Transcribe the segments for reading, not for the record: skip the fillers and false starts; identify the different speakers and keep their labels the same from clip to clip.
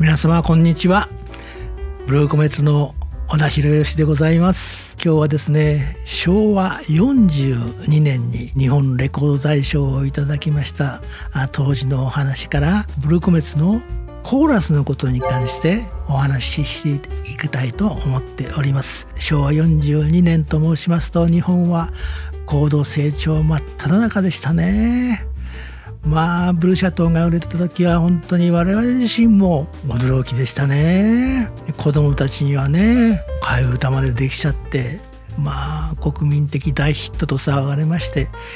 Speaker 1: 皆様こんにちは。ブルーコメツの小田博義でございます。今日はですね、昭和42年に日本レコード大賞をいただきました当時のお話からブルーコメツのコーラスのことに関してお話ししていきたいと思っております。昭和42年と申しますと、日本は高度成長真っ只中でしたね。ブルーシャトーが売れた時は本当に我々自身も驚きでしたね。子供たちにはね、替え歌までできちゃって、国民的大ヒットと騒がれまして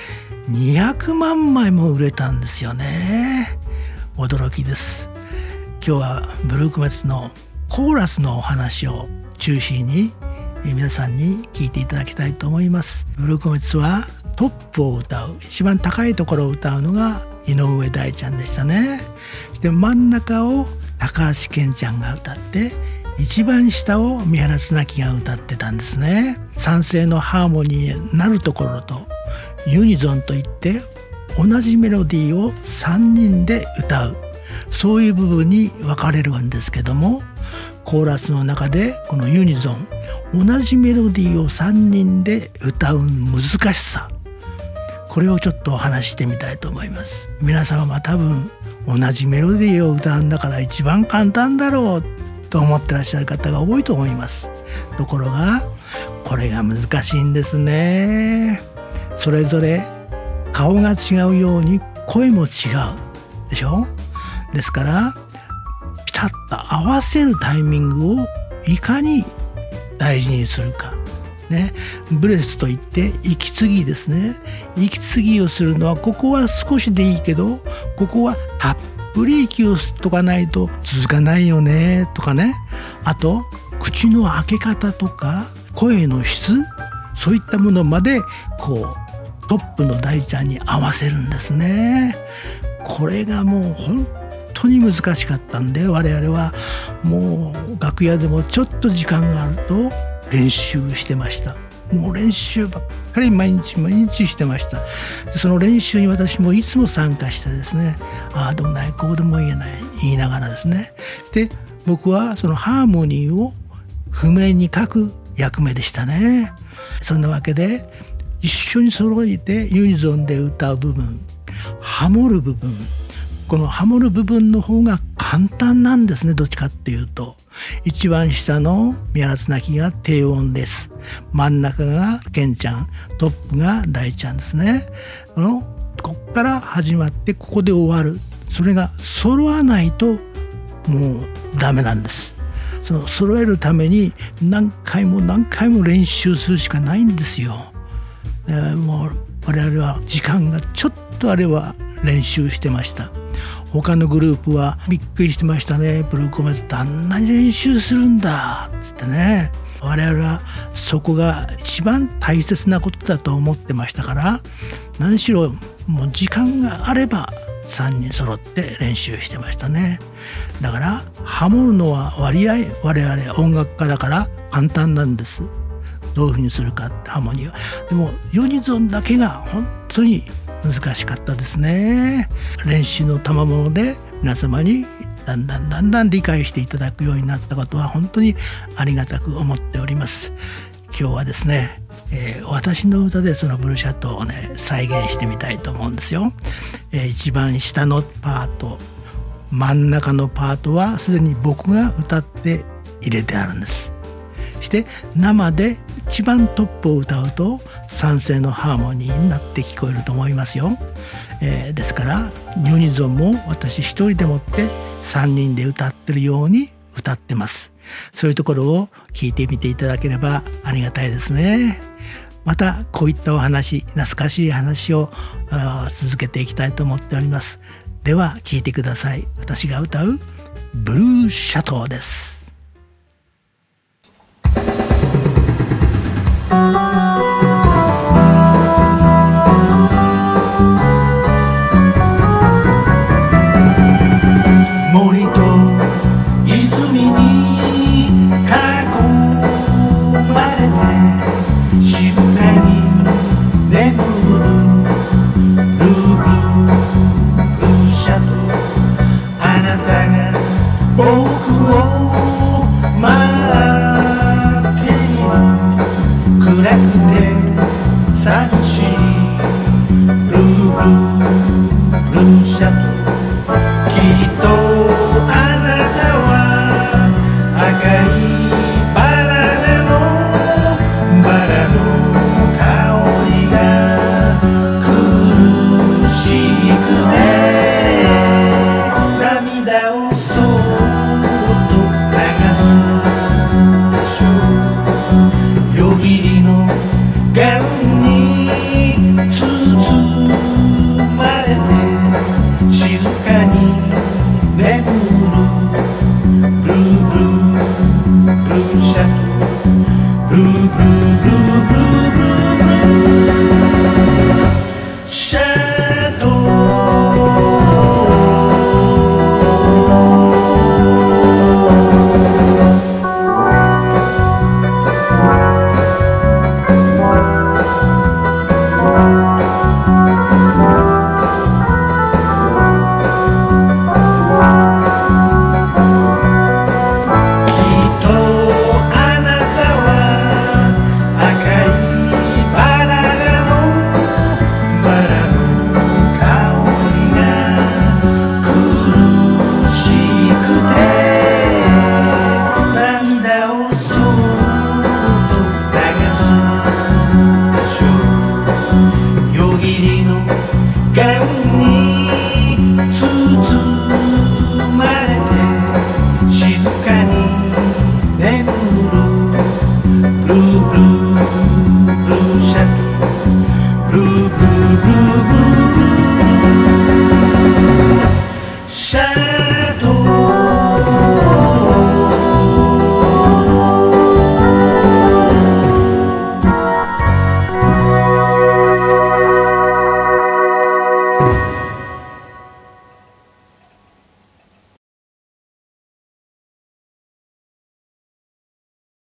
Speaker 1: 、200万枚も売れたんですよね。驚きです。今日はブルーコメツのコーラスのお話を中心に皆さんに聞いていただきたいと思います。ブルーコメツはトップを歌う、一番高いところを歌うのが井上大ちゃんでしたね。で、真ん中を高橋健ちゃんが歌って、一番下を三原綱木が歌ってたんですね。三声のハーモニーになるところとユニゾンといって、同じメロディーを3人で歌う、そういう部分に分かれるんですけども、コーラスの中でこのユニゾン、同じメロディーを3人で歌う難しさ、これをちょっとお話してみたいと思います。皆様は多分同じメロディーを歌うんだから一番簡単だろうと思ってらっしゃる方が多いと思います。ところがこれが難しいんですね。それぞれ顔が違うように声も違うでしょ。ですからピタッと合わせるタイミングをいかに大事にするかね。ブレスといって息継ぎですね。息継ぎをするのは、ここは少しでいいけどここはたっぷり息を吸っとかないと続かないよねとかね。あと口の開け方とか声の質、そういったものまでトップの大ちゃんに合わせるんですね。これがもう本当に難しかったんで、我々はもう楽屋でもちょっと時間があると練習してました。もう練習ばっかり毎日してました。でその練習に私もいつも参加してですね、ああでもないこうでも言いながらですね。で僕はそのハーモニーを譜面に書く役目でしたね。そんなわけで一緒に揃えてユニゾンで歌う部分、ハモる部分、このハモる部分の方が簡単なんですね。どっちかっていうと、一番下の三原綱木が低音です。真ん中が健ちゃん、トップが大ちゃんですね。こっから始まってここで終わる。それが揃わないともうダメなんです。その揃えるために何回も練習するしかないんですよ。もう我々は時間がちょっとあれば練習してました。他のグループはびっくりしてましたね。ブルーコメツってあんなに練習するんだっつってね。我々はそこが一番大切なことだと思ってましたから、何しろもう時間があれば3人揃って練習してましたね。だからハモるのは割合我々音楽家だから簡単なんです。どういうふうにするかってハーモニーは。でもユニゾンだけが本当に難しかったですね。練習の賜物で皆様にだんだん理解していただくようになったことは本当にありがたく思っております。今日はですね、私の歌でそのブルーシャトーをね再現してみたいと思うんですよ。一番下のパート、真ん中のパートはすでに僕が歌って入れてあるんです。して生で一番トップを歌うと三声のハーモニーになって聞こえると思いますよ。ですからユニゾンも私一人でもって3人で歌ってるように歌ってます。そういうところを聞いてみていただければありがたいですね。またこういったお話、懐かしい話を続けていきたいと思っております。では聞いてください。私が歌うブルーシャトーです。森と泉に囲まれて静かに眠るブルーシャトー、あなたが僕ルンシャツ